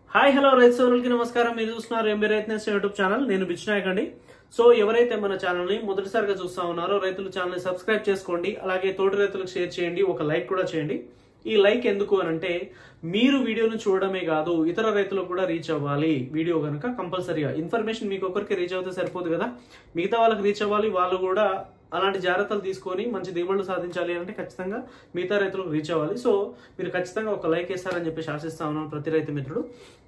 Hi hello రైతు సోదరులకి నమస్కారం. మీరు చూస్తున్నారు ఎంబీ రైతు యూట్యూబ్ ఛానల్. నేను బిచ్నాయక్ అండి. సో ఎవరైతే మన ఛానల్ ని మొదటిసారిగా చూస్తా ఉన్నారో రైతుల ఛానల్ ని సబ్స్క్రైబ్ చేసుకోండి. అలాగే తోటి రైతులకు షేర్ చేయండి, ఒక లైక్ కూడా చేయండి. ఈ లైక్ ఎందుకు అనంటే మీరు వీడియోను చూడడమే కాదు ఇతర రైతులకు కూడా రీచ్ అవ్వాలి. వీడియో కనుక కంపల్సరీగా ఇన్ఫర్మేషన్ మీకు ఒకరికి రీచ్ అవుతే సరిపోదు కదా, మిగతా వాళ్ళకి రీచ్ అవ్వాలి. వాళ్ళు కూడా అలాంటి జాగ్రత్తలు తీసుకొని మంచి దిగుబడులు సాధించాలి అంటే ఖచ్చితంగా మిగతా రైతులకు రీచ్ అవ్వాలి. సో మీరు ఖచ్చితంగా ఒక లైక్ వేస్తారని చెప్పేసి ఆశిస్తా ఉన్నాను ప్రతి రైతు మిత్రుడు.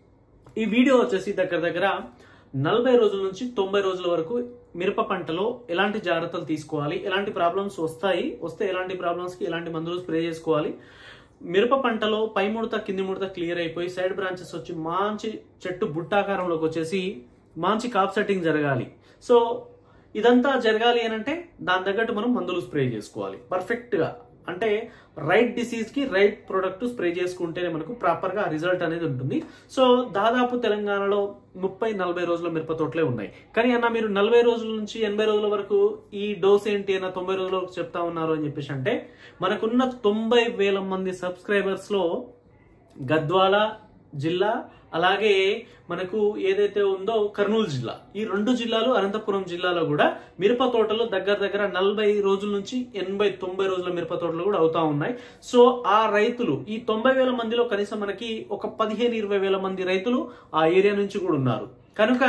ఈ వీడియో వచ్చేసి దగ్గర 40 రోజుల నుంచి 90 రోజుల వరకు మిరప పంటలో ఎలాంటి జాగ్రత్తలు తీసుకోవాలి, ఎలాంటి ప్రాబ్లమ్స్ వస్తే ఎలాంటి ప్రాబ్లమ్స్ కి ఎలాంటి మందులు స్ప్రే చేసుకోవాలి, మిరప పంటలో పై ముడత కింది ముడత క్లియర్ అయిపోయి సైడ్ బ్రాంచెస్ వచ్చి మంచి చెట్టు బుట్టాకారంలోకి వచ్చేసి మంచి కాప్ సెట్టింగ్ జరగాలి. సో ఇదంతా జరగాలి అని అంటే దాని తగ్గట్టు మనం మందులు స్ప్రే చేసుకోవాలి పర్ఫెక్ట్ గా. అంటే రైట్ డిసీజ్ కి రైట్ ప్రొడక్ట్ స్ప్రే చేసుకుంటేనే మనకు ప్రాపర్ గా రిజల్ట్ అనేది ఉంటుంది. సో దాదాపు తెలంగాణలో 30-40 రోజుల మిరప తోటలే ఉన్నాయి. కానీ అన్న మీరు 40 రోజుల నుంచి 80 రోజుల వరకు ఈ డోస్ ఏంటి అన్న 90 రోజుల వరకు చెప్తా ఉన్నారు అని చెప్పేసి అంటే మనకున్న 90,000 మంది సబ్స్క్రైబర్స్ లో గద్వాల జిల్లా అలాగే మనకు ఏదైతే ఉందో కర్నూలు జిల్లా, ఈ 2 జిల్లాలు అనంతపురం జిల్లాలో కూడా మిరప తోటలు దగ్గర 40 రోజుల నుంచి 80-90 రోజుల మిరప తోటలు కూడా అవుతా ఉన్నాయి. సో ఆ రైతులు ఈ 90,000 మందిలో కనీసం మనకి ఒక 15-20,000 మంది రైతులు ఆ ఏరియా నుంచి కూడా ఉన్నారు. కనుక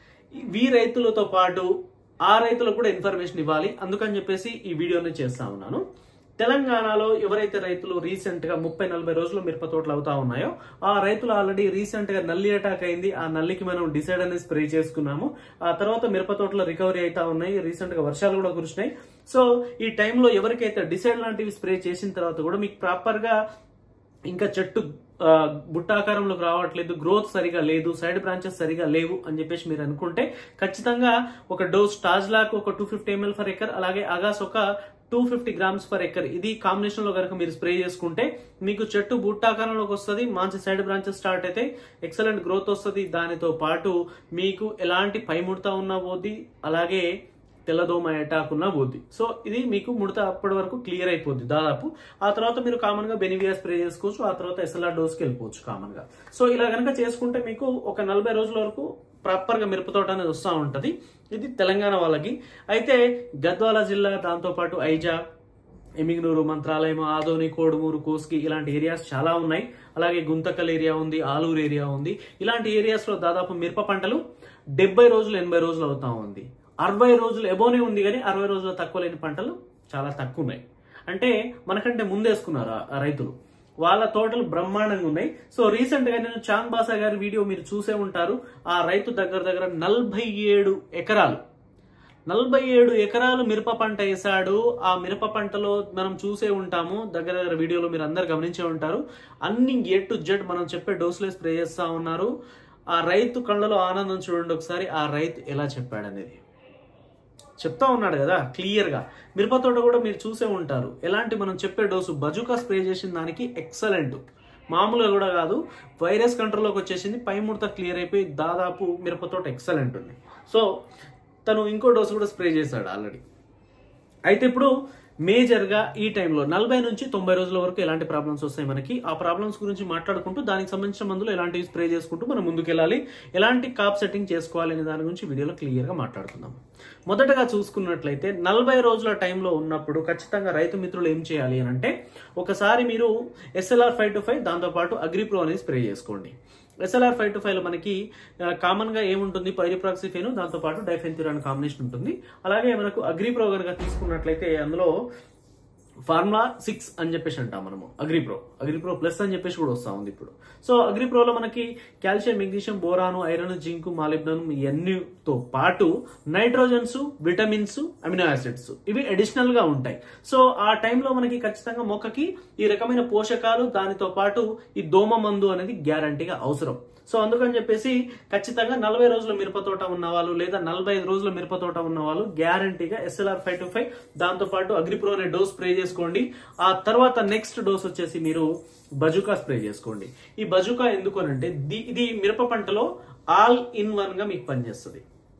ఈ రైతులతో పాటు ఆ రైతులకు కూడా ఇన్ఫర్మేషన్ ఇవ్వాలి. అందుకని చెప్పేసి ఈ వీడియోని చేస్తా ఉన్నాను. తెలంగాణలో ఎవరైతే రైతులు రీసెంట్ గా 30-40 రోజులు మిరప తోటలు అవుతా ఉన్నాయో ఆ రైతులు ఆల్రెడీ రీసెంట్ గా నల్లి అటాక్ అయింది. ఆ నల్లికి మనం డిసైడ్ అనేది స్ప్రే చేసుకున్నాము. ఆ తర్వాత మిరప తోటలో రికవరీ అవుతా ఉన్నాయి. రీసెంట్ గా వర్షాలు కూడా కురిసినాయి. సో ఈ టైంలో ఎవరికైతే డిసైడ్ లాంటివి స్ప్రే చేసిన తర్వాత కూడా మీకు ప్రాపర్ గా ఇంకా చెట్టు బుట్టాకారంలోకి రావట్లేదు, గ్రోత్ సరిగా లేదు, సైడ్ బ్రాంచెస్ సరిగా లేవు అని చెప్పేసి మీరు అనుకుంటే ఖచ్చితంగా ఒక డోస్ టాజ్లాక్ ఒక 250 ml ఫర్ ఎకర్, అలాగే అగాస్ ఒక 250 grams ఫర్ ఎకర్, ఇది కాంబినేషన్ లో కనుక మీరు స్ప్రే చేసుకుంటే మీకు చెట్టు బుట్టాకారంలోకి వస్తుంది, మంచి సైడ్ బ్రాంచెస్ స్టార్ట్ అయితే ఎక్సలెంట్ గ్రోత్ వస్తుంది. దానితో పాటు మీకు ఎలాంటి పై ముడత ఉన్నా పోద్ది, అలాగే తెల్లదోమ అటాక్ ఉన్నా పోద్ది. సో ఇది మీకు ముడత అప్పటి వరకు క్లియర్ అయిపోద్ది దాదాపు. ఆ తర్వాత మీరు కామన్ గా బెనివియా స్ప్రే చేసుకోవచ్చు. ఆ తర్వాత ఎస్ఎల్ఆర్ డోస్ కి వెళ్ళిపోవచ్చు కామన్ గా. సో ఇలా కనుక చేసుకుంటే మీకు ఒక 40 రోజుల వరకు ప్రాపర్ గా మిరపతోట అనేది వస్తూ ఉంటది. ఇది తెలంగాణ వాళ్ళకి. అయితే గద్వాల జిల్లా, దాంతో పాటు ఐజా, ఎమిగ్నూరు, మంత్రాలయం, ఆదోని, కోడుమూరు, కోస్కి ఇలాంటి ఏరియాస్ చాలా ఉన్నాయి. అలాగే గుంతకల్ ఏరియా ఉంది, ఆలూరు ఏరియా ఉంది. ఇలాంటి ఏరియాస్ లో దాదాపు మిరప పంటలు 70 రోజులు 80 రోజులు అవుతా ఉంది. 60 రోజులు ఎబోనే ఉంది, కానీ 60 రోజులు తక్కువ లేని పంటలు చాలా తక్కువ ఉన్నాయి. అంటే మనకంటే ముందేసుకున్నారు ఆ రైతులు, వాళ్ళ తోటలు బ్రహ్మాండంగా ఉన్నాయి. సో రీసెంట్ గా నేను చాంద్ బాసా గారి వీడియో మీరు చూసే ఉంటారు. ఆ రైతు దగ్గర 47 ఎకరాలు మిరప పంట వేసాడు. ఆ మిరప పంటలో మనం చూసే ఉంటాము, దగ్గర వీడియోలో మీరు అందరు గమనించే ఉంటారు. అన్ని A to Z మనం చెప్పే డోసులే స్ప్రే చేస్తా ఉన్నారు. ఆ రైతు కళ్ళలో ఆనందం చూడండి ఒకసారి. ఆ రైతు ఎలా చెప్పాడనేది చెప్తా ఉన్నాడు కదా క్లియర్ గా. మిరప తోట కూడా మీరు చూసే ఉంటారు. ఎలాంటి మనం చెప్పే డోసు బజుకా స్ప్రే చేసిన దానికి ఎక్సలెంట్, మామూలుగా కూడా కాదు, వైరస్ కంట్రోల్లోకి వచ్చేసింది. పై ముడత క్లియర్ అయిపోయి దాదాపు మిరప తోట ఎక్సలెంట్ ఉంది. సో తను ఇంకో డోసు కూడా స్ప్రే చేశాడు ఆల్రెడీ. అయితే ఇప్పుడు మేజర్ గా ఈ టైంలో 40 నుంచి 90 రోజుల వరకు ఎలాంటి ప్రాబ్లమ్స్ వస్తాయి మనకి, ఆ ప్రాబ్లమ్స్ గురించి మాట్లాడుకుంటూ దానికి సంబంధించిన మందులు ఎలాంటివి స్ప్రే చేసుకుంటూ మనం ముందుకెళ్ళాలి, ఎలాంటి కాప్ సెట్టింగ్ చేసుకోవాలి అనే దాని గురించి వీడియోలో క్లియర్ గా మాట్లాడుకుందాం. మొదటగా చూసుకున్నట్లయితే 40 రోజుల టైంలో ఉన్నప్పుడు ఖచ్చితంగా రైతు మిత్రులు ఏం చేయాలి అని అంటే ఒకసారి మీరు SLR 525 దాంతో పాటు అగ్రిప్రో అనేది స్ప్రే చేసుకోండి. SLR 525 లో మనకి కామన్ గా ఏముంటుంది, పైరిప్రాక్సిఫేన్, దాంతో పాటు డైఫెన్థ్యూరాన్ కాంబినేషన్ ఉంటుంది. అలాగే మనకు అగ్రిప్రో కనుక తీసుకున్నట్లయితే అందులో ఫార్ములా 6 అని చెప్పేసి అంటాం మనము. అగ్రిప్రో ప్లస్ అని చెప్పేసి కూడా వస్తా ఉంది ఇప్పుడు. సో అగ్రిప్రోలో మనకి calcium, magnesium, boron, iron, zinc, molybdenum ఇవన్నీతో పాటు నైట్రోజన్స్, విటమిన్స్, అమినో యాసిడ్స్ ఇవి అడిషనల్ గా ఉంటాయి. సో ఆ టైంలో మనకి ఖచ్చితంగా మొక్కకి ఈ రకమైన పోషకాలు, దానితో పాటు ఈ దోమ మందు అనేది గ్యారంటీగా అవసరం. సో అందుకని చెప్పేసి ఖచ్చితంగా 40 రోజుల మిరపతోట ఉన్న వాళ్ళు లేదా 45 రోజుల మిరపతోట ఉన్న వాళ్ళు గ్యారంటీగా SLR 525 దాంతో పాటు అగ్రిప్రో అనే డోస్ స్ప్రే చేసుకోండి. ఆ తర్వాత నెక్స్ట్ డోస్ వచ్చేసి మీరు బజుకా స్ప్రే చేసుకోండి. ఈ బజుకా ఎందుకు అనంటే ఇది మిరప పంటలో ఆల్ ఇన్ వన్ గా మీకు పనిచేస్తుంది.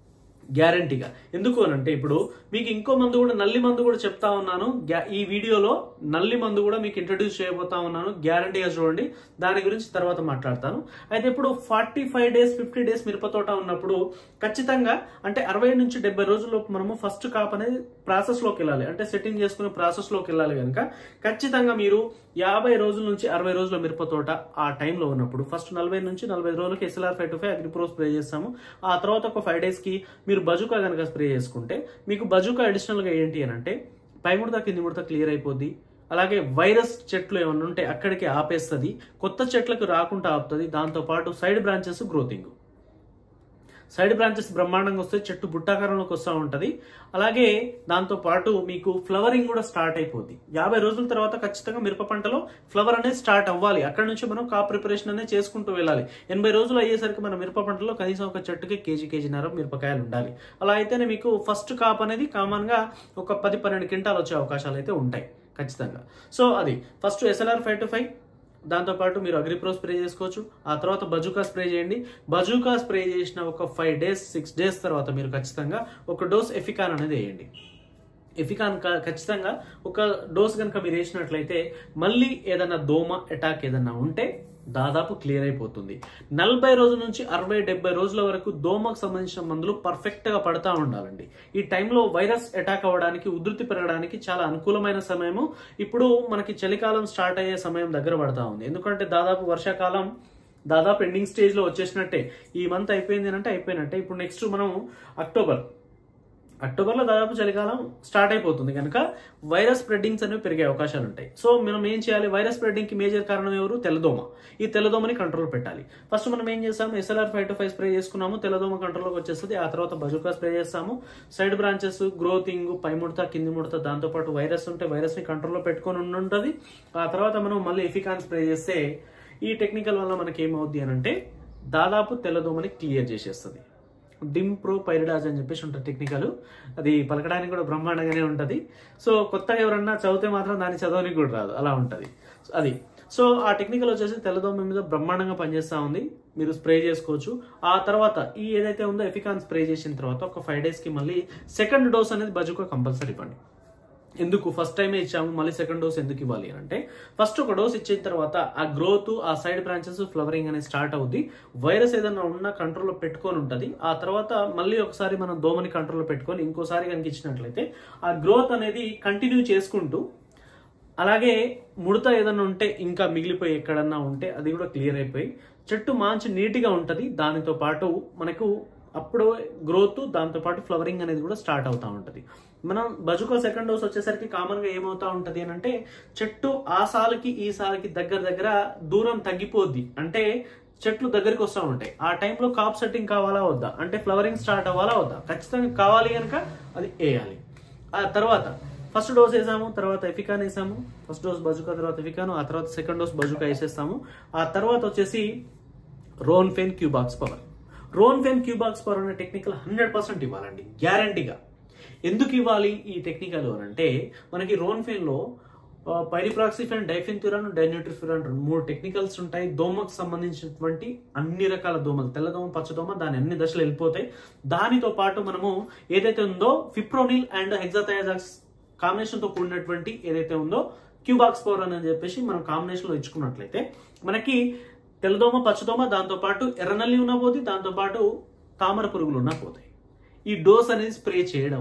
గ్యారంటీగా. ఎందుకు అనంటే ఇప్పుడు మీకు ఇంకో మందు కూడా, నల్లి మందు కూడా చెప్తా ఉన్నాను. ఈ వీడియోలో నల్లి మందు కూడా మీకు ఇంట్రడ్యూస్ చేయబోతా ఉన్నాను. గ్యారంటీగా చూడండి, దాని గురించి తర్వాత మాట్లాడతాను. అయితే ఇప్పుడు 45 డేస్ 50 డేస్ మిరపతోట ఉన్నప్పుడు ఖచ్చితంగా అంటే 60 నుంచి 70 రోజుల్లోపు మనము ఫస్ట్ కాప్ అనేది ప్రాసెస్లోకి వెళ్ళాలి, అంటే సెట్టింగ్ చేసుకునే ప్రాసెస్లోకి వెళ్ళాలి. కనుక ఖచ్చితంగా మీరు 50 రోజుల నుంచి 60 రోజుల మిరపతోట ఆ టైంలో ఉన్నప్పుడు ఫస్ట్ 40 నుంచి 45 రోజులకి SLR 525 అగ్రిప్రో స్ప్రే చేస్తాము. ఆ తర్వాత ఒక 5 డేస్ కి మీరు బజుకా కనుక స్ప్రే చేసుకుంటే మీకు బజుకా అడిషనల్ గా ఏంటి అని అంటే పై ముడత కింది ముడత క్లియర్ అయిపోద్ది. అలాగే వైరస్ చెట్లు ఏమన్నా ఉంటే అక్కడికి ఆపేస్తుంది, కొత్త చెట్లకు రాకుండా ఆపుతుంది. దాంతోపాటు సైడ్ బ్రాంచెస్ గ్రోతింగ్, సైడ్ బ్రాంచెస్ బ్రహ్మాండంగా వస్తే చెట్టు బుట్టాకారంలోకి వస్తూ ఉంటుంది. అలాగే దాంతోపాటు మీకు ఫ్లవరింగ్ కూడా స్టార్ట్ అయిపోద్ది. 50 రోజుల తర్వాత ఖచ్చితంగా మిరప పంటలో ఫ్లవర్ అనేది స్టార్ట్ అవ్వాలి. అక్కడ నుంచి మనం కాప్ ప్రిపరేషన్ అనేది చేసుకుంటూ వెళ్ళాలి. 80 రోజులు అయ్యేసరికి మన మిరప పంటలో కనీసం ఒక చెట్టుకి కేజీన్నర మిరపకాయలు ఉండాలి. అలా అయితేనే మీకు ఫస్ట్ కాప్ అనేది కామన్ గా ఒక 10-12 క్వింటాలు వచ్చే అవకాశాలు అయితే ఉంటాయి ఖచ్చితంగా. సో అది ఫస్ట్ SLR 525, దాంతోపాటు మీరు అగ్రిప్రో స్ప్రే చేసుకోవచ్చు. ఆ తర్వాత బజుకా స్ప్రే చేయండి. బజుకా స్ప్రే చేసిన ఒక 5 డేస్ 6 డేస్ తర్వాత మీరు ఖచ్చితంగా ఒక డోస్ ఎఫికాన్ అనేది వేయండి. ఎఫికాన్ ఖచ్చితంగా ఒక డోస్ కనుక మీరు వేసినట్లయితే మళ్ళీ ఏదైనా దోమ అటాక్ ఏదన్నా ఉంటే దాదాపు క్లియర్ అయిపోతుంది. 40 రోజుల నుంచి 60-70 రోజుల వరకు దోమకు సంబంధించిన మందులు పర్ఫెక్ట్ గా పడతా ఉండాలండి. ఈ టైంలో వైరస్ అటాక్ అవ్వడానికి, ఉధృతి పెరగడానికి చాలా అనుకూలమైన సమయము. ఇప్పుడు మనకి చలికాలం స్టార్ట్ అయ్యే సమయం దగ్గర పడతా ఉంది. ఎందుకంటే దాదాపు వర్షాకాలం దాదాపు ఎండింగ్ స్టేజ్ లో వచ్చేసినట్టే. ఈ మంత్ అయిపోయింది అంటే అయిపోయినట్టే. ఇప్పుడు నెక్స్ట్ మనం అక్టోబర్లో దాదాపు చలికాలం స్టార్ట్ అయిపోతుంది కనుక వైరస్ స్ప్రెడ్డింగ్స్ అనేవి పెరిగే అవకాశాలు ఉంటాయి. సో మనం ఏం చేయాలి? వైరస్ స్ప్రెడ్డింగ్ కి మేజర్ కారణం ఎవరు? తెల్లదోమ. ఈ తెల్లదోమని కంట్రోల్ పెట్టాలి. ఫస్ట్ మనం ఏం చేస్తాము? SLR 525 స్ప్రే చేసుకున్నాము, తెల్లదోమ కంట్రోల్లోకి వచ్చేస్తుంది. ఆ తర్వాత బజుకా స్ప్రే చేస్తాము. సైడ్ బ్రాంచెస్ గ్రోతింగ్, పై ముడత కింది ముడత, దాంతోపాటు వైరస్ ఉంటే వైరస్ ని కంట్రోల్లో పెట్టుకొని ఉంటుంది. ఆ తర్వాత మనం మళ్ళీ ఎఫికాన్ స్ప్రే చేస్తే ఈ టెక్నికల్ వల్ల మనకి ఏమవుద్ది అని అంటే దాదాపు తెల్లదోమని క్లియర్ చేసేస్తుంది. డింప్రో పైరిడాజ్ అని చెప్పేసి ఉంటుంది టెక్నికల్. అది పలకడానికి కూడా బ్రహ్మాండంగానే ఉంటుంది. సో కొత్తగా ఎవరన్నా చదివితే మాత్రం దాన్ని చదవనికి కూడా రాదు, అలా ఉంటుంది అది. సో ఆ టెక్నికల్ వచ్చేసి తెల్లదోమ మీద బ్రహ్మాండంగా పనిచేస్తూ ఉంది. మీరు స్ప్రే చేసుకోవచ్చు. ఆ తర్వాత ఈ ఏదైతే ఉందో ఎఫికాన్ స్ప్రే చేసిన తర్వాత ఒక 5 డేస్ కి మళ్ళీ సెకండ్ డోస్ అనేది బజుకా కంపల్సరీ ఇవ్వండి. ఎందుకు ఫస్ట్ టైమే ఇచ్చాము మళ్ళీ సెకండ్ డోస్ ఎందుకు ఇవ్వాలి అంటే ఫస్ట్ ఒక డోస్ ఇచ్చిన తర్వాత ఆ గ్రోత్, ఆ సైడ్ బ్రాంచెస్, ఫ్లవరింగ్ అనేది స్టార్ట్ అవుద్ది. వైరస్ ఏదైనా ఉన్నా కంట్రోల్లో పెట్టుకొని ఉంటుంది. ఆ తర్వాత మళ్ళీ ఒకసారి మనం దోమని కంట్రోల్లో పెట్టుకొని ఇంకోసారి కనుక ఇచ్చినట్లయితే ఆ గ్రోత్ అనేది కంటిన్యూ చేసుకుంటూ, అలాగే ముడత ఏదన్నా ఉంటే ఇంకా మిగిలిపోయి ఎక్కడన్నా ఉంటే అది కూడా క్లియర్ అయిపోయి చెట్టు మంచి నీట్గా ఉంటుంది. దానితో పాటు మనకు అప్పుడు గ్రోత్, దాంతోపాటు ఫ్లవరింగ్ అనేది కూడా స్టార్ట్ అవుతూ ఉంటుంది. మనం బజుకా సెకండ్ డోస్ వచ్చేసరికి కామన్ గా ఏమవుతా ఉంటది అని అంటే చెట్టు ఆ సాలుకి ఈ సాలుకి దగ్గర దూరం తగ్గిపోద్ది. అంటే చెట్లు దగ్గరికి వస్తూ ఉంటాయి. ఆ టైంలో కాప్ సెట్టింగ్ కావాలా వద్దా, అంటే ఫ్లవరింగ్ స్టార్ట్ అవ్వాలా వద్దా, ఖచ్చితంగా కావాలి కనుక అది వేయాలి. ఆ తర్వాత ఫస్ట్ డోస్ వేసాము, తర్వాత ఎఫికాన్ వేసాము. ఫస్ట్ డోస్ బజుకా, తర్వాత ఎఫికాన్, ఆ తర్వాత సెకండ్ డోస్ బజుకా వేసేస్తాము. ఆ తర్వాత వచ్చేసి రోన్ఫెన్ క్యూబాక్స్ పవర్. రోన్ఫెన్ క్యూబాక్స్ పవర్ అనే టెక్నికల్ 100% ఇవ్వాలండి, గ్యారంటీగా. ఎందుకు ఇవ్వాలి ఈ టెక్నికల్ అంటే మనకి రోన్ఫెన్ లో పైరిప్రాక్సిఫెన్, డైఫెన్థ్యూరాన్, డైన్యూట్రిఫ్యూరాన్ 3 టెక్నికల్స్ ఉంటాయి. దోమకు సంబంధించినటువంటి అన్ని రకాల దోమలు, తెల్లదోమ, పచ్చదోమ, దాని అన్ని దశలు వెళ్ళిపోతాయి. దానితో పాటు మనము ఏదైతే ఉందో ఫిప్రోనిల్ అండ్ హెక్సాథయాజాక్స్ కాంబినేషన్ తో కూడినటువంటి ఏదైతే ఉందో క్యూబాక్స్ పవర్ అని చెప్పేసి మనం కాంబినేషన్ లో ఇచ్చుకున్నట్లయితే మనకి తెల్లదోమ, పచ్చదోమ, దాంతో పాటు ఎర్రనల్లి ఉన్న పోతే, దాంతో పాటు తామర పురుగులు ఉన్న పోతాయి. ఈ డోస్ అనేది స్ప్రే చేయడం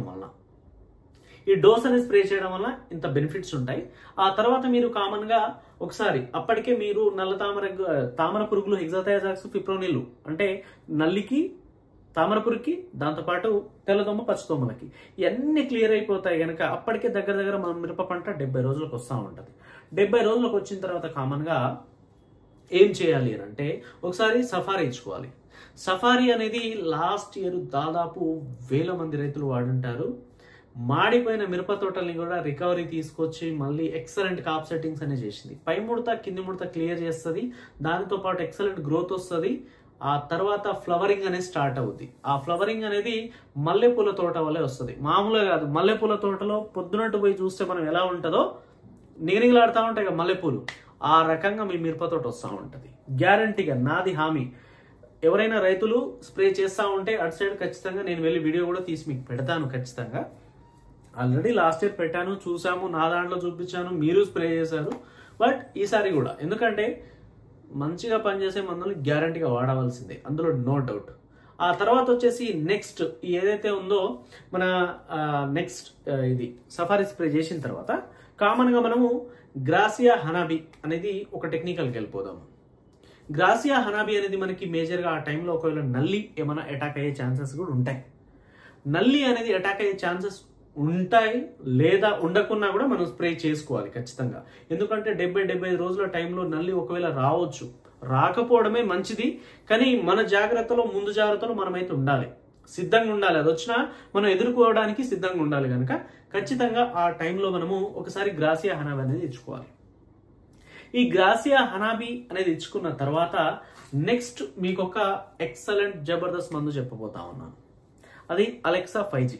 వల్ల ఇంత బెనిఫిట్స్ ఉంటాయి. ఆ తర్వాత మీరు కామన్ గా ఒకసారి అప్పటికే మీరు నల్ల తామర పురుగులు, హెక్సాథయాజాక్స్, ఫిప్రోనిల్ అంటే నల్లికి, తామర పురుగుకి, దాంతోపాటు తెల్లదోమ, పచ్చదోమలకి ఇవన్నీ క్లియర్ అయిపోతాయి కనుక అప్పటికే దగ్గర మన మిరప పంట 70 రోజులకు వస్తూ ఉంటుంది. 70 రోజులకు వచ్చిన తర్వాత కామన్ గా ఏం చేయాలి అని అంటే ఒకసారి సఫారీ ఇచ్చుకోవాలి. సఫారీ అనేది లాస్ట్ ఇయర్ దాదాపు 1000 మంది రైతులు వాడుంటారు. మాడిపోయిన మిరప తోటల్ని కూడా రికవరీ తీసుకొచ్చి మళ్ళీ ఎక్సలెంట్ కాప్ సెట్టింగ్స్ అనేది చేసింది. పై ముడత కింది ముడత క్లియర్ చేస్తుంది. దానితో పాటు ఎక్సలెంట్ గ్రోత్ వస్తుంది. ఆ తర్వాత ఫ్లవరింగ్ అనేది స్టార్ట్ అవుద్ది. ఆ ఫ్లవరింగ్ అనేది మల్లెపూల తోట వల్లే వస్తుంది, మామూలుగా కాదు. మల్లెపూల తోటలో పొద్దునట్టు పోయి చూస్తే మనం ఎలా ఉంటుందో నీరిలాడుతూ ఉంటాయి కదా మల్లెపూలు, ఆ రకంగా మీ మిరప తోట వస్తూ ఉంటుంది. గ్యారంటీగా నాది హామీ. ఎవరైనా రైతులు స్ప్రే చేస్తా ఉంటే అటు సైడ్ ఖచ్చితంగా నేను వెళ్ళి వీడియో కూడా తీసి మీకు పెడతాను ఖచ్చితంగా. ఆల్రెడీ లాస్ట్ ఇయర్ పెట్టాను, చూసాము, నా దాంట్లో చూపించాను, మీరు స్ప్రే చేశారు. బట్ ఈసారి కూడా ఎందుకంటే మంచిగా పనిచేసే మందులు గ్యారంటీగా వాడవలసిందే, అందులో నో డౌట్. ఆ తర్వాత వచ్చేసి నెక్స్ట్ ఏదైతే ఉందో మన నెక్స్ట్ ఇది సఫారీ స్ప్రే చేసిన తర్వాత కామన్గా మనము గ్రాసియా హనాబీ అనేది ఒక టెక్నికల్కి వెళ్ళిపోదాము. గ్రాసియా హనాబీ అనేది మనకి మేజర్గా ఆ టైంలో ఒకవేళ నల్లి ఏమైనా అటాక్ అయ్యే ఛాన్సెస్ కూడా ఉంటాయి. నల్లి అనేది అటాక్ అయ్యే ఛాన్సెస్ ఉంటాయి, లేదా ఉండకున్నా కూడా మనం స్ప్రే చేసుకోవాలి ఖచ్చితంగా. ఎందుకంటే 70-75 రోజుల టైంలో నల్లి ఒకవేళ రావచ్చు, రాకపోవడమే మంచిది. కానీ మన జాగ్రత్తలో ముందు జాగ్రత్తలో మనమైతే ఉండాలి, సిద్ధంగా ఉండాలి. అది వచ్చినా మనం ఎదుర్కోవడానికి సిద్ధంగా ఉండాలి కనుక ఖచ్చితంగా ఆ టైంలో మనము ఒకసారి గ్రాసియా హనాబీ అనేది ఇచ్చుకోవాలి. ఈ గ్రాసియా హనాబీ అనేది ఇచ్చుకున్న తర్వాత నెక్స్ట్ మీకు ఒక ఎక్సలెంట్ జబర్దస్త్ మందు చెప్పబోతా ఉన్నాను. అది అలెక్సా 5G.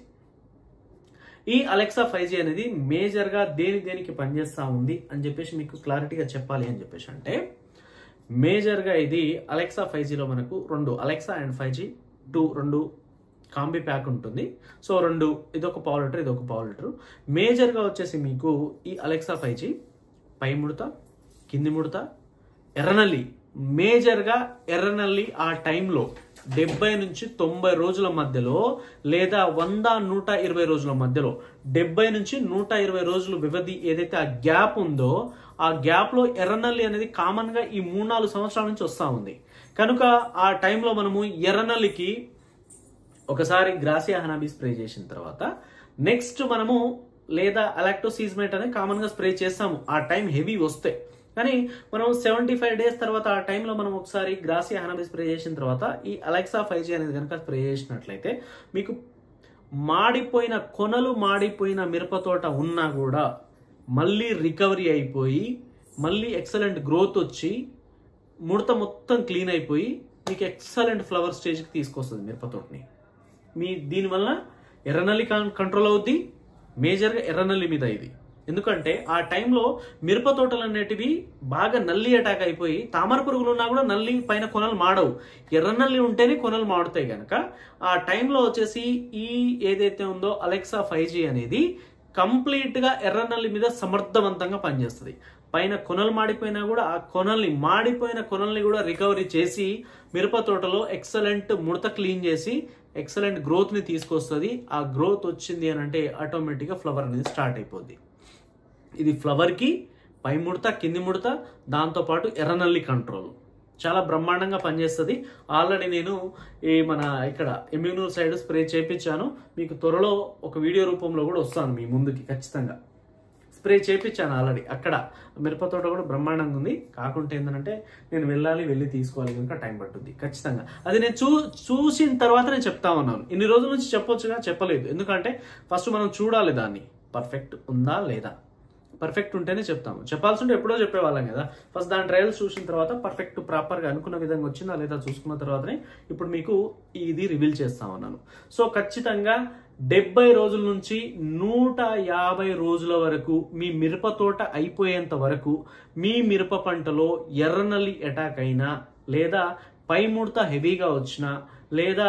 ఈ అలెక్సా 5G అనేది మేజర్గా దేనికి పనిచేస్తా ఉంది అని చెప్పేసి మీకు క్లారిటీగా చెప్పాలి అని చెప్పేసి అంటే, మేజర్గా ఇది అలెక్సా 5Gలో మనకు 2 Alexa and 5G 2 combi pack ఉంటుంది. సో 2, ఇదొక పావు లీటర్, ఇదొక పావు లీటర్. మేజర్గా వచ్చేసి మీకు ఈ అలెక్సా 5G పై ముడత, కింది ముడత, ఎర్రనల్లి, మేజర్గా ఎర్రనల్లి ఆ టైంలో 70 నుంచి 90 రోజుల మధ్యలో లేదా 100-120 రోజుల మధ్యలో 70 నుంచి 120 రోజులు వ్యవధి ఏదైతే ఆ గ్యాప్ ఉందో ఆ గ్యాప్ లో ఎర్రనల్లి అనేది కామన్ గా ఈ 3-4 సంవత్సరాల నుంచి వస్తా ఉంది. కనుక ఆ టైంలో మనము ఎర్రనల్లికి ఒకసారి గ్రాసియా హనాబీ స్ప్రే చేసిన తర్వాత నెక్స్ట్ మనము లేదా అలాక్టోసీజ్మేట్ అనేది కామన్ గా స్ప్రే చేస్తాము ఆ టైం హెవీ వస్తే. కానీ మనం 75 డేస్ తర్వాత ఆ టైంలో మనం ఒకసారి గ్రాసియా హనాబీ స్ప్రే చేసిన తర్వాత ఈ అలెక్సా 5G అనేది కనుక స్ప్రే చేసినట్లయితే మీకు మాడిపోయిన కొనలు, మాడిపోయిన మిరప తోట ఉన్నా కూడా మళ్ళీ రికవరీ అయిపోయి మళ్ళీ ఎక్సలెంట్ గ్రోత్ వచ్చి ముడత మొత్తం క్లీన్ అయిపోయి మీకు ఎక్సలెంట్ ఫ్లవర్ స్టేజ్కి తీసుకొస్తుంది మిరప తోటని. దీనివల్ల ఎర్రనల్లి కంట్రోల్ అవుద్ది, మేజర్గా ఎర్రనల్లి మీద ఇది. ఎందుకంటే ఆ టైంలో మిరప తోటలు అనేటివి బాగా నల్లి అటాక్ అయిపోయి తామర పురుగులు ఉన్నా కూడా నల్లి పైన కొనలు మాడవు, ఎర్రనల్లి ఉంటేనే కొనలు మాడుతాయి. కనుక ఆ టైంలో వచ్చేసి ఈ ఏదైతే ఉందో అలెక్సా 5G అనేది కంప్లీట్ గా ఎర్రనల్లి మీద సమర్థవంతంగా పనిచేస్తుంది. పైన కొనలు మాడిపోయినా కూడా ఆ మాడిపోయిన కొనల్ని కూడా రికవరీ చేసి మిరప తోటలో ఎక్సలెంట్ ముడత క్లీన్ చేసి ఎక్సలెంట్ గ్రోత్ ని తీసుకొస్తుంది. ఆ గ్రోత్ వచ్చింది అని అంటే ఆటోమేటిక్ గా ఫ్లవర్ అనేది స్టార్ట్ అయిపోద్ది. ఇది ఫ్లవర్ కి పై ముడత, కింది ముడత, దాంతో పాటు ఎర్రనల్లి కంట్రోల్ చాలా బ్రహ్మాండంగా పనిచేస్తుంది. ఆల్రెడీ నేను ఈ మన ఇక్కడ ఎమ్మిగ్నూర్ సైడ్ స్ప్రే చేయించాను, మీకు త్వరలో ఒక వీడియో రూపంలో కూడా వస్తాను మీ ముందుకి. ఖచ్చితంగా స్ప్రే చేయించాను ఆల్రెడీ. అక్కడ మిరప తోట కూడా బ్రహ్మాండంగా ఉంది. కాకుంటే ఏంటంటే నేను వెళ్ళి తీసుకోవాలి కనుక టైం పట్టుద్ది ఖచ్చితంగా. అది నేను చూసిన తర్వాత నేను చెప్తా ఉన్నాను. ఇన్ని రోజుల నుంచి చెప్పొచ్చుగా, చెప్పలేదు. ఎందుకంటే ఫస్ట్ మనం చూడాలి దాన్ని పర్ఫెక్ట్ ఉందా లేదా. పర్ఫెక్ట్ ఉంటేనే చెప్తాము, చెప్పాల్సి ఉంటే ఎప్పుడో చెప్పేవాళ్ళం కదా. ఫస్ట్ దాని ట్రయల్స్ చూసిన తర్వాత పర్ఫెక్ట్ ప్రాపర్గా అనుకున్న విధంగా వచ్చిందా లేదా చూసుకున్న తర్వాతనే ఇప్పుడు మీకు ఇది రివీల్ చేస్తా ఉన్నాను. సో ఖచ్చితంగా 70 రోజుల నుంచి 150 రోజుల వరకు మీ మిరప తోట అయిపోయేంత వరకు మీ మిరప పంటలో ఎర్రనల్లి అటాక్ అయినా లేదా పై ముడత హెవీగా వచ్చినా లేదా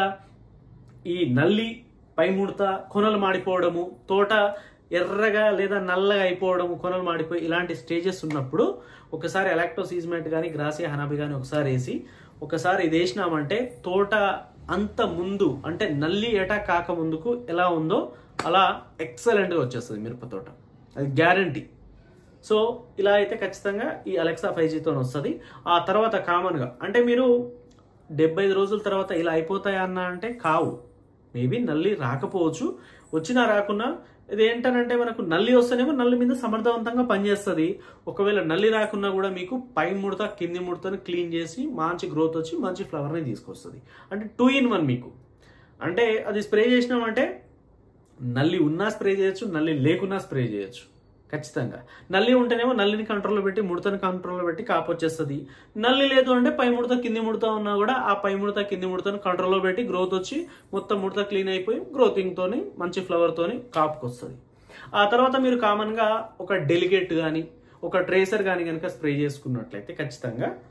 ఈ నల్లి పై ముడత కొనలు మాడిపోవడము, తోట ఎర్రగా లేదా నల్లగా అయిపోవడము, కొనలు మాడిపోయి ఇలాంటి స్టేజెస్ ఉన్నప్పుడు ఒకసారి అలాక్టోసీజ్మేట్ కానీ గ్రాసియా హనాబీ కానీ ఒకసారి వేసి ఒకసారి ఇది వేసినామంటే తోట అంత ముందు అంటే నల్లి అటాక్ కాక ముందుకు ఎలా ఉందో అలా ఎక్సలెంట్గా వచ్చేస్తుంది మిరప తోట, అది గ్యారంటీ. సో ఇలా అయితే ఖచ్చితంగా ఈ అలెక్సా 5Gతో వస్తుంది. ఆ తర్వాత కామన్గా అంటే మీరు 75 రోజుల తర్వాత ఇలా అయిపోతాయా అన్న అంటే కావు. మేబీ నల్లి రాకపోవచ్చు, వచ్చినా రాకున్నా ఇది ఏంటనంటే మనకు నల్లి వస్తేనేమో నల్లి మీద సమర్థవంతంగా పనిచేస్తుంది. ఒకవేళ నల్లి రాకున్నా కూడా మీకు పై ముడత కింది ముడతని క్లీన్ చేసి మంచి గ్రోత్ వచ్చి మంచి ఫ్లవర్ని తీసుకొస్తుంది. అంటే 2 in 1 మీకు. అంటే అది స్ప్రే చేసినామంటే నల్లి ఉన్నా స్ప్రే చేయొచ్చు, నల్లి లేకున్నా స్ప్రే చేయొచ్చు. ఖచ్చితంగా నల్లి ఉంటేనేమో నల్లిని కంట్రోల్లో పెట్టి ముడతని కంట్రోల్లో పెట్టి కాపు వచ్చేస్తుంది. నల్లి లేదు అంటే పై ముడత కింది ముడత ఉన్నా కూడా ఆ పై ముడత కింది ముడతను కంట్రోల్లో పెట్టి గ్రోత్ వచ్చి మొత్తం ముడత క్లీన్ అయిపోయి గ్రోతింగ్ తోని మంచి ఫ్లవర్ తోని కాపుకి వస్తుంది. ఆ తర్వాత మీరు కామన్ గా ఒక డెలిగేట్ కానీ ఒక ట్రేసర్ కానీ కనుక స్ప్రే చేసుకున్నట్లయితే ఖచ్చితంగా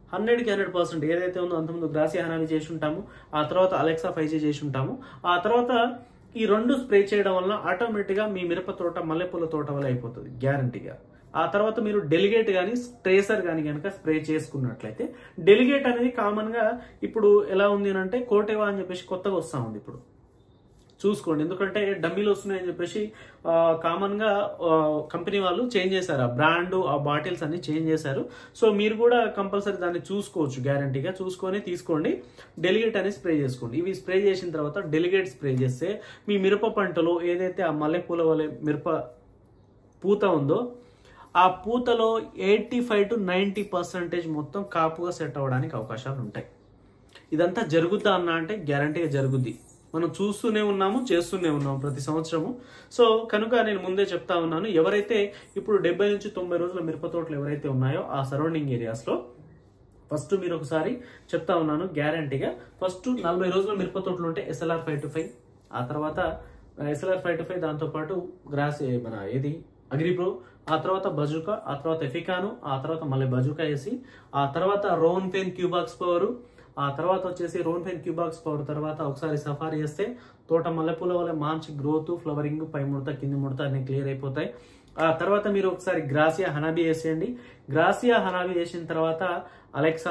100కి 100% ఏదైతే ఉందో అంతకుముందు గ్రాసియా హనాబీ చేసి ఉంటాము, ఆ తర్వాత అలెక్సా 5G చేసి ఉంటాము. ఆ తర్వాత ఈ 2 స్ప్రే చేయడం వల్ల ఆటోమేటిక్గా మీ మిరప తోట మల్లెపూల తోట వల్ల అయిపోతుంది గ్యారంటీగా. ఆ తర్వాత మీరు డెలిగేట్ కానీ ట్రేసర్ కానీ కనుక స్ప్రే చేసుకున్నట్లయితే, డెలిగేట్ అనేది కామన్గా ఇప్పుడు ఎలా ఉంది అంటే కోటేవా అని చెప్పేసి కొత్తగా వస్తూ ఉంది ఇప్పుడు చూసుకోండి. ఎందుకంటే డమ్మీలు వస్తున్నాయని చెప్పేసి కామన్గా కంపెనీ వాళ్ళు చేంజ్ చేశారు, ఆ బ్రాండ్ ఆ బాటిల్స్ అన్ని చేంజ్ చేశారు. సో మీరు కూడా కంపల్సరీ దాన్ని చూసుకోవచ్చు, గ్యారంటీగా చూసుకొని తీసుకోండి. డెలిగేట్ అని స్ప్రే చేసుకోండి. ఇవి స్ప్రే చేసిన తర్వాత డెలిగేట్ స్ప్రే చేస్తే మీ మిరప పంటలో ఏదైతే ఆ మల్లెపూల వలె మిరప పూత ఉందో ఆ పూతలో 85 to 90% మొత్తం కాపుగా సెట్ అవ్వడానికి అవకాశాలు ఉంటాయి. ఇదంతా జరుగుద్దా అన్న అంటే గ్యారంటీగా జరుగుద్ది. మనం చూస్తూనే ఉన్నాము, చేస్తూనే ఉన్నాము ప్రతి సంవత్సరము. సో కనుక నేను ముందే చెప్తా ఉన్నాను, ఎవరైతే ఇప్పుడు 70 నుంచి 90 రోజుల మిరప తోటలు ఎవరైతే ఉన్నాయో ఆ సరౌండింగ్ ఏరియాస్లో ఫస్ట్ మీరు ఒకసారి చెప్తా ఉన్నాను గ్యారంటీగా, ఫస్ట్ 40 రోజుల మిరప తోటలు ఉంటే SLR 525, ఆ తర్వాత SLR 525 దాంతోపాటు గ్రాస్ మన ఏది అగ్రిప్రో, ఆ తర్వాత బజూకా, ఆ తర్వాత ఎఫికాను, ఆ తర్వాత మళ్ళీ బజూకా వేసి, ఆ తర్వాత రోన్ఫెన్ క్యూబాక్స్ పవర్, ఆ తర్వాత వచ్చేసి రోన్ఫెన్ క్యూబాక్స్ పవర్ తర్వాత ఒకసారి సఫారీ చేస్తే తోట మల్లెపూల వల్ల మంచి గ్రోత్, ఫ్లవరింగ్, పై ముడత కింది ముడత అన్ని క్లియర్ అయిపోతాయి. ఆ తర్వాత మీరు ఒకసారి గ్రాసియా హనాబీ వేసేయండి. గ్రాసియా హనాబీ వేసిన తర్వాత అలెక్సా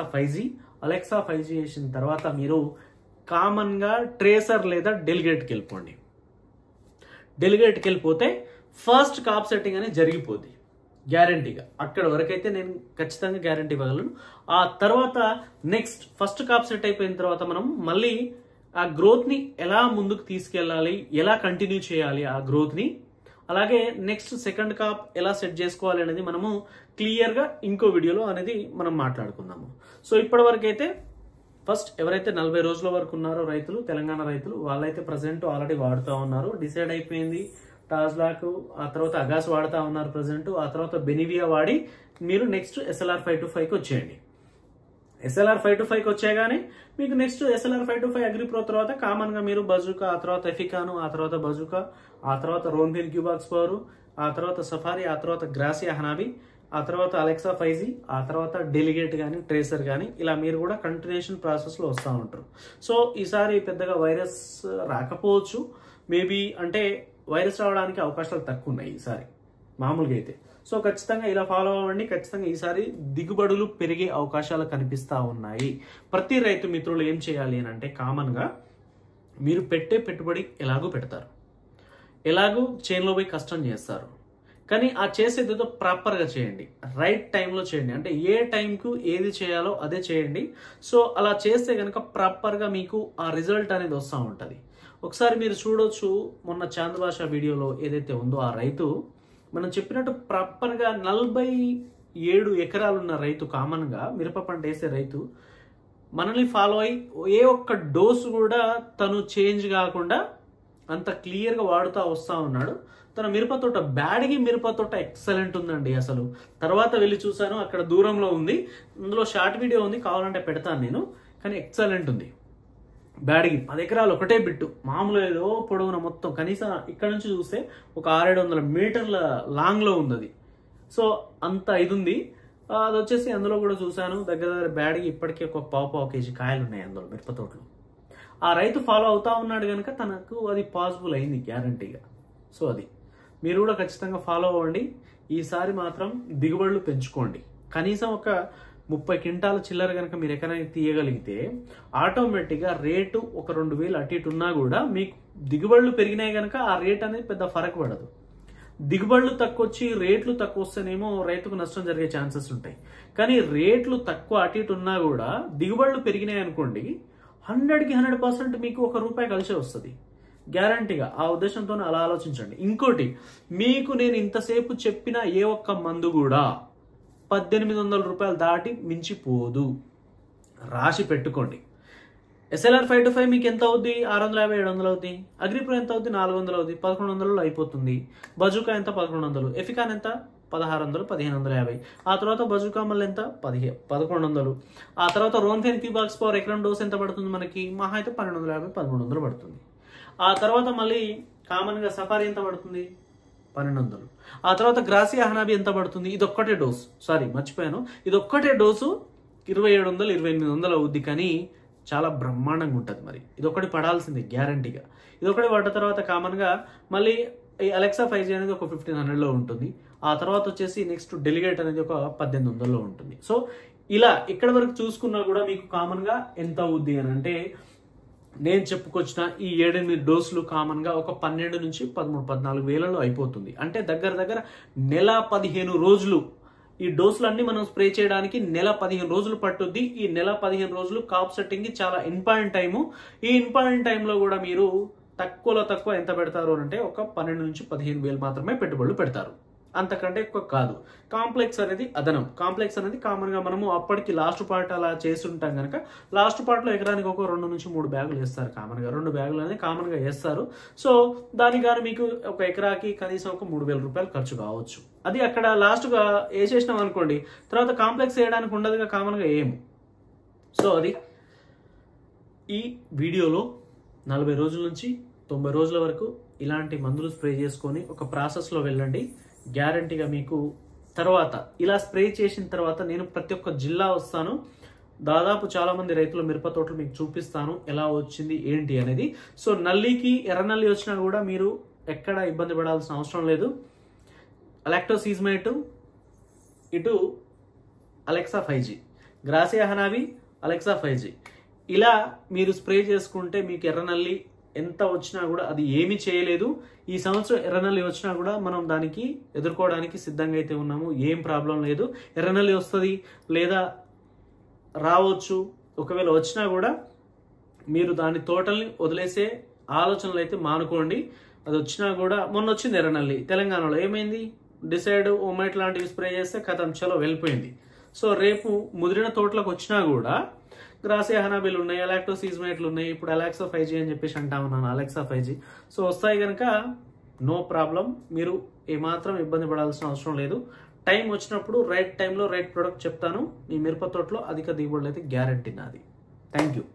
5G వేసిన తర్వాత మీరు కామన్గా ట్రేసర్ లేదా డెలిగేట్కి వెళ్ళిపోండి. డెలిగేట్కి వెళ్ళిపోతే ఫస్ట్ కాప్ సెట్టింగ్ అనేది జరిగిపోద్ది గ్యారంటీగా. అక్కడ వరకైతే నేను ఖచ్చితంగా గ్యారంటీ ఇవ్వగలను. ఆ తర్వాత నెక్స్ట్ ఫస్ట్ కాప్ సెట్ అయిపోయిన తర్వాత మనం మళ్ళీ ఆ గ్రోత్ని ఎలా ముందుకు తీసుకెళ్ళాలి, ఎలా కంటిన్యూ చేయాలి ఆ గ్రోత్ని, అలాగే నెక్స్ట్ సెకండ్ కాప్ ఎలా సెట్ చేసుకోవాలి అనేది మనము క్లియర్గా ఇంకో వీడియోలో అనేది మనం మాట్లాడుకుందాము. సో ఇప్పటి వరకు అయితే ఫస్ట్ ఎవరైతే 40 రోజుల వరకు ఉన్నారో రైతులు, తెలంగాణ రైతులు, వాళ్ళైతే ప్రజెంట్ ఆల్రెడీ వాడుతూ ఉన్నారు, డిసైడ్ అయిపోయింది. టాజ్లాక్, ఆ తర్వాత అగాస్ వాడుతూ ఉన్నారు ప్రజెంట్, ఆ తర్వాత బెనివియా వాడి మీరు నెక్స్ట్ SLR 525కి వచ్చేయండి. SLR 525కి వచ్చేగానే మీకు నెక్స్ట్ SLR 525 అగ్రిప్రో తర్వాత కామన్గా మీరు బజూకా, ఆ తర్వాత ఎఫికాను, ఆ తర్వాత బజూకా, ఆ తర్వాత రోన్ఫెన్ క్యూబాక్స్ పవర్, ఆ తర్వాత సఫారీ, ఆ తర్వాత గ్రాసియా హనాబీ, ఆ తర్వాత అలెక్సా 5G, ఆ తర్వాత డెలిగేట్ కానీ ట్రేసర్ కానీ ఇలా మీరు కూడా కంటిన్యూషన్ ప్రాసెస్లో వస్తూ ఉంటారు. సో ఈసారి పెద్దగా వైరస్ రాకపోవచ్చు, మేబీ అంటే వైరస్ రావడానికి అవకాశాలు తక్కువ ఉన్నాయి ఈసారి మామూలుగా అయితే. సో ఖచ్చితంగా ఇలా ఫాలో అవ్వండి. ఖచ్చితంగా ఈసారి దిగుబడులు పెరిగే అవకాశాలు కనిపిస్తూ ఉన్నాయి. ప్రతి రైతు మిత్రులు ఏం చేయాలి అని అంటే కామన్గా మీరు పెట్టే పెట్టుబడి ఎలాగూ పెడతారు, ఎలాగూ చేనులో పోయి కష్టం చేస్తారు, కానీ ఆ చేసేదేదో ప్రాపర్గా చేయండి, రైట్ టైంలో చేయండి. అంటే ఏ టైంకు ఏది చేయాలో అదే చేయండి. సో అలా చేస్తే కనుక ప్రాపర్గా మీకు ఆ రిజల్ట్ అనేది వస్తూ ఉంటుంది. ఒకసారి మీరు చూడొచ్చు, మొన్న చాంద్ బాషా వీడియోలో ఏదైతే ఉందో ఆ రైతు మనం చెప్పినట్టు ప్రాపర్గా 47 ఎకరాలున్న రైతు, కామన్గా మిరప పంట వేసే రైతు మనల్ని ఫాలో అయ్యి ఏ ఒక్క డోసు కూడా తను చేంజ్ కాకుండా అంత క్లియర్గా వాడుతూ వస్తూ ఉన్నాడు. తన మిరప తోట బ్యాడ్గి మిరప తోట ఎక్సలెంట్ ఉందండి. అసలు తర్వాత వెళ్ళి చూసాను, అక్కడ దూరంలో ఉంది, అందులో షార్ట్ వీడియో ఉంది, కావాలంటే పెడతాను నేను, కానీ ఎక్సలెంట్ ఉంది. బ్యాడ్గి 10 ఎకరాలు ఒకటే బిట్టు, మామూలు ఏదో పొడవున మొత్తం కనీసం ఇక్కడ నుంచి చూస్తే ఒక 600-700 మీటర్ల లాంగ్లో ఉంది అది. సో అంత ఇది ఉంది. అది వచ్చేసి అందులో కూడా చూశాను, దగ్గర దగ్గర బ్యాడ్గి ఇప్పటికీ ఒక పావు కేజీ కాయలు ఉన్నాయి అందులో మిరప తోటలో. ఆ రైతు ఫాలో అవుతా ఉన్నాడు కనుక తనకు అది పాసిబుల్ అయింది గ్యారంటీగా. సో అది మీరు కూడా ఖచ్చితంగా ఫాలో అవ్వండి. ఈసారి మాత్రం దిగుబడులు పెంచుకోండి. కనీసం ఒక 30 క్వింటాల చిల్లర కనుక మీరు ఎకరానికి తీయగలిగితే ఆటోమేటిక్గా రేటు ఒక 2000 అటు ఇటు ఉన్నా కూడా మీకు దిగుబడులు పెరిగినాయి కనుక ఆ రేట్ అనేది పెద్ద ఫరక్ పడదు. దిగుబడులు తక్కువ వచ్చి రేట్లు తక్కువ వస్తేనేమో రైతుకు నష్టం జరిగే ఛాన్సెస్ ఉంటాయి. కానీ రేట్లు తక్కువ అటు ఇటు ఉన్నా కూడా దిగుబడులు పెరిగినాయి అనుకోండి, 100కి 100% మీకు ₹1 కలిసే వస్తుంది గ్యారంటీగా. ఆ ఉద్దేశంతో అలా ఆలోచించండి. ఇంకోటి, మీకు నేను ఇంతసేపు చెప్పిన ఏ ఒక్క మందు కూడా ₹1800 దాటి మించిపోదు, రాసి పెట్టుకోండి. SLR 525 మీకు ఎంత అవుద్ది? 650-700 అవుద్ది. అగ్రిప్రో ఎంత అవుద్ది? 400 అవుద్ది. 1100 అయిపోతుంది. బజూకా ఎంత? 1100. ఎఫికాన్ ఎంత? 1600-1550. ఆ తర్వాత బజూకా మళ్ళీ ఎంత? 1100. ఆ తర్వాత రోన్ఫెన్ క్యూబాక్స్ పవర్ ఎకరం డోస్ ఎంత పడుతుంది మనకి? మహా అయితే 1250-1300 పడుతుంది. ఆ తర్వాత మళ్ళీ కామన్గా సఫారీ ఎంత పడుతుంది? 1200. ఆ తర్వాత గ్రాసియా హనాబీ ఎంత పడుతుంది? ఇదొక్కటే డోసు, సారీ మర్చిపోయాను, ఇదొక్కటే డోసు 2700 2800 అవుద్ది, కానీ చాలా బ్రహ్మాండంగా ఉంటుంది. మరి ఇదొకటి పడాల్సింది గ్యారంటీగా. ఇదొకటి పడ్డ తర్వాత కామన్గా మళ్ళీ ఈ అలెక్సా 5G అనేది ఒక 1500లో ఉంటుంది. ఆ తర్వాత వచ్చేసి నెక్స్ట్ డెలిగేట్ అనేది ఒక 1800లో ఉంటుంది. సో ఇలా ఇక్కడ వరకు చూసుకున్నా కూడా మీకు కామన్గా ఎంత అవుద్ది అని అంటే, నేను చెప్పుకొచ్చిన ఈ 7-8 డోసులు కామన్గా ఒక 12 నుంచి 13-14 వేలలో అయిపోతుంది. అంటే దగ్గర దగ్గర నెల 15 రోజులు ఈ డోసులన్నీ మనం స్ప్రే చేయడానికి నెల 15 రోజులు పట్టుద్ది. ఈ నెల 15 రోజులు కాప్ సెట్టింగ్కి చాలా ఇంపార్టెంట్ టైము. ఈ ఇంపార్టెంట్ టైంలో కూడా మీరు తక్కువలో తక్కువ ఎంత పెడతారు అంటే ఒక 12 నుంచి 15 వేలు మాత్రమే పెట్టుబడులు పెడతారు, అంతకంటే ఎక్కువ కాదు. కాంప్లెక్స్ అనేది అదనం. కాంప్లెక్స్ అనేది కామన్గా మనము అప్పటికి లాస్ట్ పార్ట్ అలా చేస్తుంటాం కనుక లాస్ట్ పార్ట్లో ఎకరానికి ఒక 2 నుంచి 3 బ్యాగులు వేస్తారు. కామన్గా 2 బ్యాగులు అనేది కామన్గా వేస్తారు. సో దానికి కానీ మీకు ఒక ఎకరాకి కనీసం ఒక 3000 రూపాయలు ఖర్చు కావచ్చు. అది అక్కడ లాస్ట్గా వేసేసినాం అనుకోండి, తర్వాత కాంప్లెక్స్ వేయడానికి ఉండదుగా కామన్గా ఏము. సో అది ఈ వీడియోలో 40 రోజుల నుంచి 90 రోజుల వరకు ఇలాంటి మందులు స్ప్రే చేసుకొని ఒక ప్రాసెస్లో వెళ్ళండి. గ్యారంటీగా మీకు తర్వాత ఇలా స్ప్రే చేసిన తర్వాత నేను ప్రతి ఒక్క జిల్లా వస్తాను. దాదాపు చాలా మంది రైతుల మిరప తోటలు మీకు చూపిస్తాను ఎలా వచ్చింది ఏంటి అనేది. సో నల్లికి ఎర్రనల్లి వచ్చినా కూడా మీరు ఎక్కడ ఇబ్బంది పడాల్సిన అవసరం లేదు. అలెక్టోసీజ్మేట్, ఇటు Alexa 5G, Gracia Hanabi, Alexa 5G ఇలా మీరు స్ప్రే చేసుకుంటే మీకు ఎర్రనల్లి ఎంత వచ్చినా కూడా అది ఏమీ చేయలేదు. ఈ సంవత్సరం ఎర్రనల్లి వచ్చినా కూడా మనం దానికి ఎదుర్కోవడానికి సిద్ధంగా అయితే ఉన్నాము. ఏం ప్రాబ్లం లేదు. ఎర్రనల్లి వస్తుంది లేదా రావచ్చు, ఒకవేళ వచ్చినా కూడా మీరు దాని తోటల్ని వదిలేసే ఆలోచనలు అయితే మానుకోండి. అది వచ్చినా కూడా మొన్న వచ్చింది ఎర్రనల్లి తెలంగాణలో, ఏమైంది, డిసైడ్ ఓమైట్ లాంటివి స్ప్రే చేస్తే కథం చలో వెళ్ళిపోయింది. సో రేపు ముదిరిన తోటలకు వచ్చినా కూడా గ్రాసియా హనాబీలు ఉన్నాయి, అలెక్టోసీజ్మేట్లు ఉన్నాయి, ఇప్పుడు అలెక్సా 5G అని చెప్పేసి అంటా ఉన్నాను, అలెక్సా 5G. సో వస్తాయి కనుక నో ప్రాబ్లం, మీరు ఏమాత్రం ఇబ్బంది పడాల్సిన అవసరం లేదు. టైం వచ్చినప్పుడు రైట్ టైంలో రైట్ ప్రొడక్ట్ చెప్తాను. మీ మిరప తోటలో అధిక దిగుబడులు అయితే గ్యారంటీ నాది. Thank you.